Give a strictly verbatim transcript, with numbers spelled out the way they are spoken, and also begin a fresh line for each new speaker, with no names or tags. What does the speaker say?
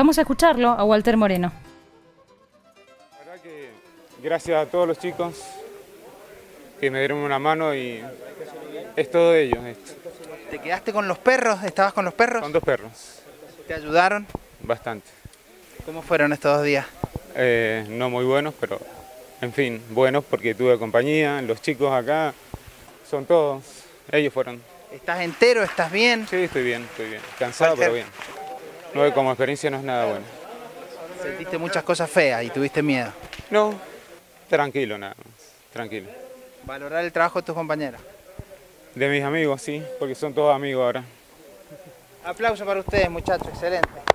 Vamos a escucharlo a Walter Moreno.
La verdad que gracias a todos los chicos que me dieron una mano y es todo de ellos esto.
¿Te quedaste con los perros? ¿Estabas con los perros?
Con dos perros.
¿Te ayudaron?
Bastante.
¿Cómo fueron estos dos días?
Eh, no muy buenos, pero en fin, buenos porque tuve compañía. Los chicos acá son todos, ellos fueron.
¿Estás entero? ¿Estás bien?
Sí, estoy bien, estoy bien. Cansado, pero bien. No, como experiencia no es nada bueno.
¿Sentiste muchas cosas feas y tuviste miedo?
No, tranquilo nada más, tranquilo.
¿Valorar el trabajo de tus compañeros?
De mis amigos, sí, porque son todos amigos ahora.
Aplauso para ustedes, muchachos, excelente.